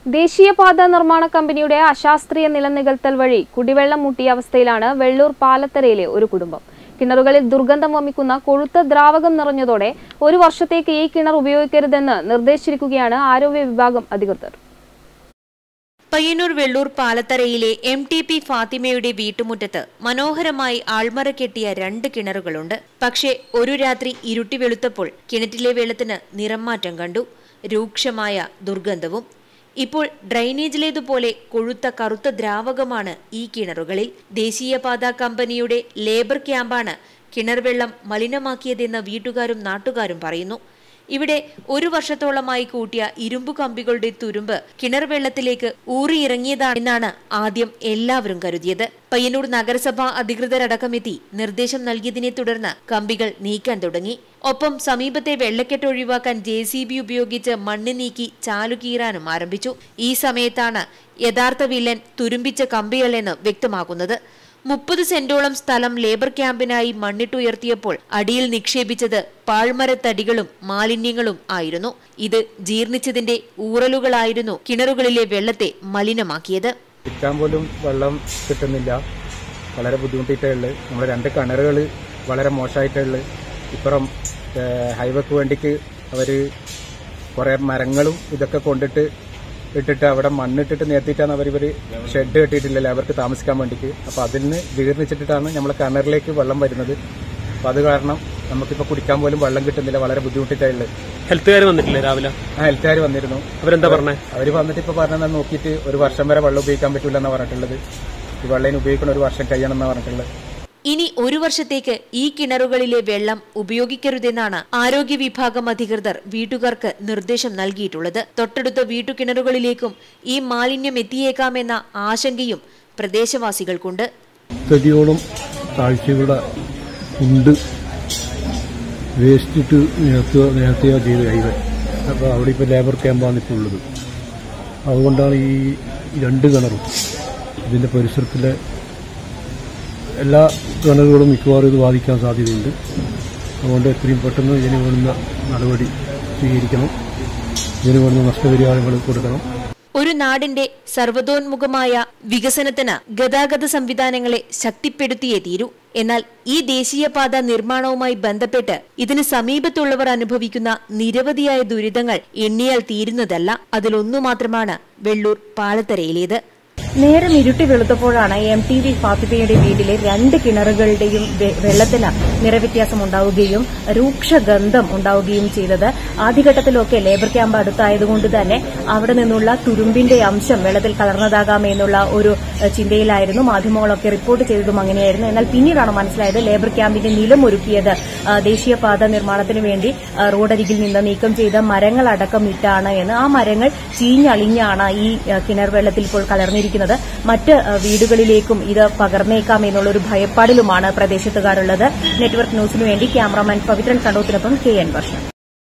ദേശീയപാത നിർമ്മാണ കമ്പനിയുടെ അശാസ്ത്രീയ നിലനികത്തൽ വഴി കുടിവെള്ളം മുട്ടിയ അവസ്ഥയിലാണ് വെള്ളൂർ പാലത്തറയിലെ ഒരു കുടുംബം. കിണറുകളിൽ ദുർഗന്ധം വമിക്കുന്ന കൊഴുത്ത ദ്രാവകം നിറഞ്ഞതോടെ ഒരു വർഷത്തേക്ക് ഈ കിണർ ഉപയോഗിക്കരുതെന്ന് നിർദ്ദേശിച്ചിരിക്കുകയാണ് ആരോഗ്യ വിഭാഗം അധികൃതർ. പയ്യന്നൂർ വെള്ളൂർ പാലത്തറയിലെ MTP ഫാത്തിമയുടെ വീട്ടുമുറ്റത്ത് മനോഹരമായി ആൾമറ കെട്ടിയ 2 കിണറുകളുണ്ട്. പക്ഷേ ഒരു രാത്രി ഇരുട്ടി വെളുത്തപ്പോൾ കിണറ്റിലെ വെള്ളത്തിന് നിറം മാറ്റം കണ്ടു. രൂക്ഷമായ ദുർഗന്ധവും. ഇപ്പോൾ ഡ്രൈനേജിലേതുപോലെ കൊഴുത്ത കറുത്ത ദ്രാവകമാണ് ഈ കിണറുകളിൽ. ദേശീയപാത കമ്പനിയുടെ ലേബർ ക്യാമ്പാണ് കിണർ വെള്ളം മലിനമാക്കിയതെന്ന് വീട്ടുകാരും നാട്ടുകാരും പറയുന്നു. ഇവിടെ ഒരു വർഷത്തോളമായി കൂട്ടിയ ഇരുമ്പു കമ്പികളുടെ തുരുമ്പ് കിണർ വെള്ളത്തിലേക്ക് ഊറിയിറങ്ങിയതാണെന്നാണ് ആദ്യം എല്ലാവരും കരുതിയത്. പയ്യന്നൂർ നഗരസഭാ അധികൃതരടക്കമെത്തി നിർദ്ദേശം നൽകിയതിനെ തുടർന്ന് കമ്പികൾ നീക്കാൻ തുടങ്ങി. ഒപ്പം സമീപത്തെ വെള്ളക്കെട്ട് ഒഴിവാക്കാൻ JCB ഉപയോഗിച്ച് മണ്ണ് നീക്കി ചാലുകീറാനും ആരംഭിച്ചു. ഈ സമയത്താണ് യഥാർത്ഥ വില്ലൻ തുരുമ്പിച്ച കമ്പികളെന്ന് വ്യക്തമാകുന്നത്. 30 സെന്റോളം സ്ഥലം ലേബർ ക്യാമ്പിനായി മണ്ണിട്ടുയർത്തിയപ്പോൾ അടിയിൽ നിക്ഷേപിച്ചത് പാഴ്മരത്തടികളും മാലിന്യങ്ങളും ആയിരുന്നു. ഇത് ജീർണിച്ചതിന്റെ ഊറലുകളായിരുന്നു കിണറുകളിലെ വെള്ളത്തെ മലിനമാക്കിയത്. കുടിക്കാൻ പോലും വെള്ളം കിട്ടുന്നില്ല. വളരെ ബുദ്ധിമുട്ടിയിട്ടുള്ളത്. നമ്മുടെ 2 കിണറുകൾ വളരെ മോശമായിട്ടുള്ളത്. ഇപ്പുറം ഹൈവേക്ക് വേണ്ടിക്ക് അവർ കുറെ മരങ്ങളും ഇതൊക്കെ കൊണ്ടിട്ട് ഇട്ടിട്ട് അവിടെ മണ്ണിട്ടിട്ട് നേർത്തിട്ടാണ് ഇവർ ഷെഡ് കെട്ടിയിട്ടില്ലല്ലോ അവർക്ക് താമസിക്കാൻ വേണ്ടിയിട്ട്. അപ്പോൾ അതിൽ നിന്ന് ജീർണിച്ചിട്ടാണ് നമ്മളെ കിണറിലേക്ക് വെള്ളം വരുന്നത്. അപ്പോൾ അത് കാരണം നമുക്കിപ്പോൾ കുടിക്കാൻ പോലും വെള്ളം കിട്ടുന്നില്ല. വളരെ ബുദ്ധിമുട്ടിട്ടായുള്ളത്. ഹെൽത്തുകാർ വന്നിട്ടില്ലേ രാവിലെ? ഹെൽത്തുകാർ വന്നിരുന്നു. അവരെന്താ പറഞ്ഞത്? അവർ വന്നിട്ട് ഇപ്പോൾ പറഞ്ഞാൽ നോക്കിയിട്ട് ഒരു വർഷം വരെ വെള്ളം ഉപയോഗിക്കാൻ പറ്റില്ല എന്നാണ് പറഞ്ഞിട്ടുള്ളത്. ഈ വെള്ളം ഉപയോഗിക്കണം ഒരു വർഷം കഴിയണം എന്നാണ് പറഞ്ഞിട്ടുള്ളത്. ഇനി ഒരു വർഷത്തേക്ക് ഈ കിണറുകളിലെ വെള്ളം ഉപയോഗിക്കരുതെന്നാണ് ആരോഗ്യ വിഭാഗം അധികൃതർ വീട്ടുകാർക്ക് നിർദ്ദേശം നൽകിയിട്ടുള്ളത്. തൊട്ടടുത്ത വീട്ടുകിണറുകളിലേക്കും ഈ മാലിന്യം എത്തിയേക്കാമെന്ന ആശങ്കയും പ്രദേശവാസികൾക്കുണ്ട്. തടിയോളം താഴ്ചകളുടെ ഉണ്ട് വേസ്റ്റിട്ട് നേരത്തെ ചെയ്ത് ഹൈവേ. അപ്പോൾ അവിടെ ഇപ്പോൾ ലേബർ ക്യാമ്പാണ് ഇപ്പോൾ ഉള്ളത്. അതുകൊണ്ടാണ് ഈ 2 കിണറും ഇതിൻ്റെ പരിസരത്തിലെ എല്ലാ കിണറുകളും മിക്കവാറും ഇത് ബാധിക്കാൻ സാധ്യതയുണ്ട്. അതുകൊണ്ട് എത്രയും പെട്ടെന്ന് ഇതിന് വേണ്ടുന്ന നടപടി സ്വീകരിക്കണം. ഇതിന് വേണ്ടുന്ന നഷ്ടപരിഹാരങ്ങൾ കൊടുക്കണം. ഒരു നാടിന്റെ സർവ്വതോന്മുഖമായ വികസനത്തിന് ഗതാഗത സംവിധാനങ്ങളെ ശക്തിപ്പെടുത്തിയേ തീരൂ. എന്നാൽ ഈ ദേശീയപാത നിർമ്മാണവുമായി ബന്ധപ്പെട്ട് ഇതിന് സമീപത്തുള്ളവർ അനുഭവിക്കുന്ന നിരവധിയായ ദുരിതങ്ങൾ എണ്ണിയാൽ തീരുന്നതല്ല. അതിലൊന്നു മാത്രമാണ് വെള്ളൂർ പാലത്തറയിലേത്. നേരം ഇരുട്ടി വെളുത്തപ്പോഴാണ് MTP ഫാത്തിമയുടെ വീട്ടിലെ 2 കിണറുകളുടെയും വെള്ളത്തിന് നിറവ്യത്യാസം ഉണ്ടാവുകയും രൂക്ഷഗന്ധം ഉണ്ടാവുകയും ചെയ്തത്. ആദ്യഘട്ടത്തിലൊക്കെ ലേബർ ക്യാമ്പ് അടുത്തായതുകൊണ്ട് തന്നെ അവിടെ നിന്നുള്ള തുരുമ്പിന്റെ അംശം വെള്ളത്തിൽ കലർന്നതാകാമെന്നുള്ള ഒരു ചിന്തയിലായിരുന്നു. മാധ്യമങ്ങളൊക്കെ റിപ്പോർട്ട് ചെയ്തതും അങ്ങനെയായിരുന്നു. എന്നാൽ പിന്നീടാണ് മനസ്സിലായത് ലേബർ ക്യാമ്പിന്റെ നിലമൊരുക്കിയത് ദേശീയപാത നിർമ്മാണത്തിന് വേണ്ടി റോഡരികിൽ നിന്ന് നീക്കം ചെയ്ത മരങ്ങളടക്കം ഇട്ടാണ് എന്ന്. ആ മരങ്ങൾ ചീഞ്ഞളിഞ്ഞാണ് ഈ കിണർ വെള്ളത്തിൽ ഇപ്പോൾ കലർന്നിരിക്കുന്നത്. മറ്റ് വീടുകളിലേക്കും ഇത് പകർന്നേക്കാം എന്നുള്ളൊരു ഭയപ്പാടിലുമാണ് പ്രദേശത്തുകാരുള്ളത്. നെറ്റ്വർക്ക് ന്യൂസിനു വേണ്ടി ക്യാമറാമാൻ പവിത്രൻ കണ്ടോത്തിനൊപ്പം KN വർഷം.